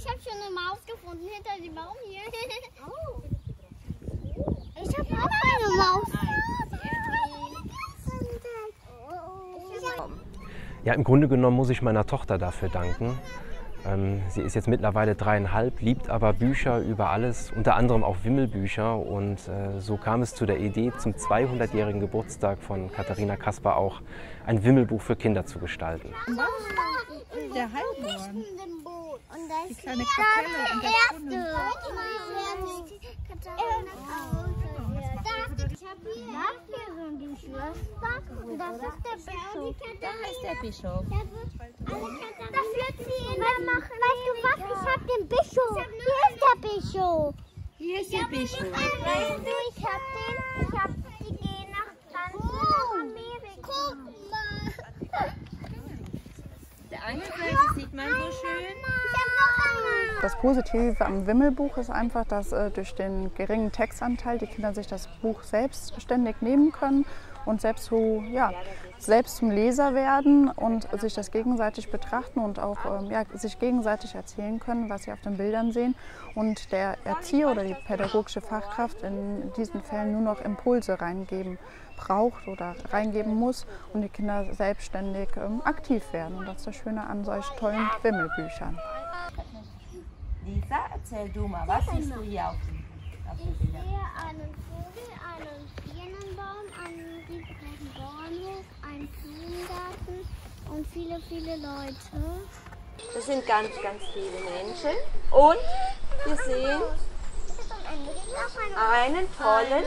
habe schon eine Maus gefunden hinter dem Baum hier. Oh. Ich habe auch eine Maus. Ja, im Grunde genommen muss ich meiner Tochter dafür danken. Sie ist jetzt mittlerweile 3,5, liebt aber Bücher über alles, unter anderem auch Wimmelbücher. Und so kam es zu der Idee, zum 200-jährigen Geburtstag von Katharina Kasper auch ein Wimmelbuch für Kinder zu gestalten. Der Heilborn. Und das Die kleine Kapelle und der Brunnen. Ich habe hier so ein Geschwister und das ist der Bischof. Da ist der Bischof. Da führt sie in der Macht. Weißt du was? Ich habe den Bischof. Hier ist der Bischof. Hier ist der Bischof. Weißt du, die gehen nach Amerika. Guck mal. Der eine Seite sieht man so schön. Das Positive am Wimmelbuch ist einfach, dass durch den geringen Textanteil die Kinder sich das Buch selbstständig nehmen können und selbst zum Leser werden und sich das gegenseitig betrachten und auch sich gegenseitig erzählen können, was sie auf den Bildern sehen. Und der Erzieher oder die pädagogische Fachkraft in diesen Fällen nur noch Impulse reingeben braucht oder reingeben muss und die Kinder selbstständig aktiv werden. Und das ist das Schöne an solch tollen Wimmelbüchern. Lisa, erzähl du mal, was siehst du hier auf den Ich Bildern? sehe einen Vogel, einen Birnenbaum, einen riesengroßen Bauernhof, einen Blumengarten und viele, viele Leute. Das sind ganz, ganz viele Menschen. Und wir sehen einen tollen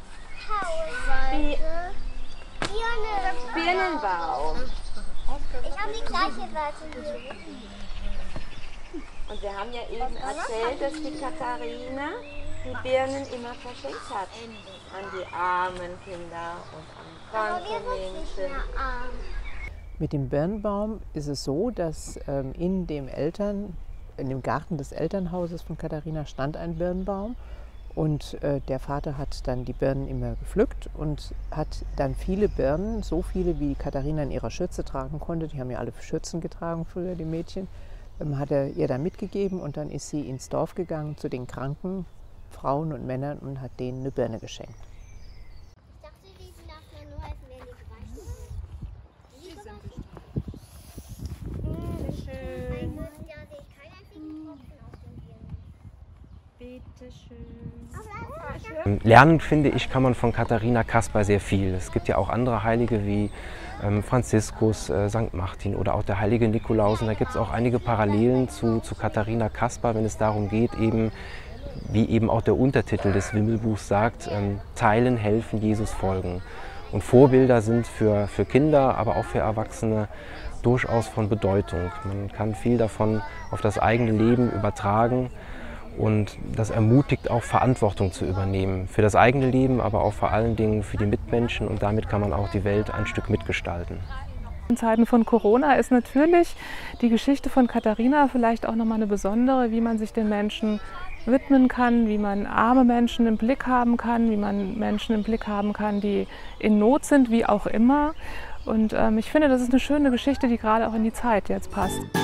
Birnenbaum. Ich habe die gleiche Seite hier. Und wir haben ja eben erzählt, dass die Katharina die Birnen immer verschenkt hat an die armen Kinder und an kranke Menschen. Mit dem Birnbaum ist es so, dass in dem Garten des Elternhauses von Katharina stand ein Birnbaum und der Vater hat dann die Birnen immer gepflückt und hat dann viele Birnen, so viele wie Katharina in ihrer Schürze tragen konnte, die haben ja alle Schürzen getragen früher, die Mädchen, hat er ihr dann mitgegeben und dann ist sie ins Dorf gegangen zu den kranken Frauen und Männern und hat denen eine Birne geschenkt. Ich dachte, die darf mir nur helfen, wenn die gewaschen sind. Bitte schön. Da sehe ich keinen einzigen Tropfen aus den Birnen. Bitte schön. Lernen, finde ich, kann man von Katharina Kasper sehr viel. Es gibt ja auch andere Heilige wie Franziskus, St. Martin oder auch der heilige Nikolaus. Und da gibt es auch einige Parallelen zu Katharina Kasper, wenn es darum geht, wie eben auch der Untertitel des Wimmelbuchs sagt, teilen, helfen, Jesus folgen. Und Vorbilder sind für Kinder, aber auch für Erwachsene durchaus von Bedeutung. Man kann viel davon auf das eigene Leben übertragen. Und das ermutigt auch, Verantwortung zu übernehmen. Für das eigene Leben, aber auch vor allen Dingen für die Mitmenschen. Und damit kann man auch die Welt ein Stück mitgestalten. In Zeiten von Corona ist natürlich die Geschichte von Katharina vielleicht auch nochmal eine besondere, wie man sich den Menschen widmen kann, wie man arme Menschen im Blick haben kann, wie man Menschen im Blick haben kann, die in Not sind, wie auch immer. Und ich finde, das ist eine schöne Geschichte, die gerade auch in die Zeit jetzt passt.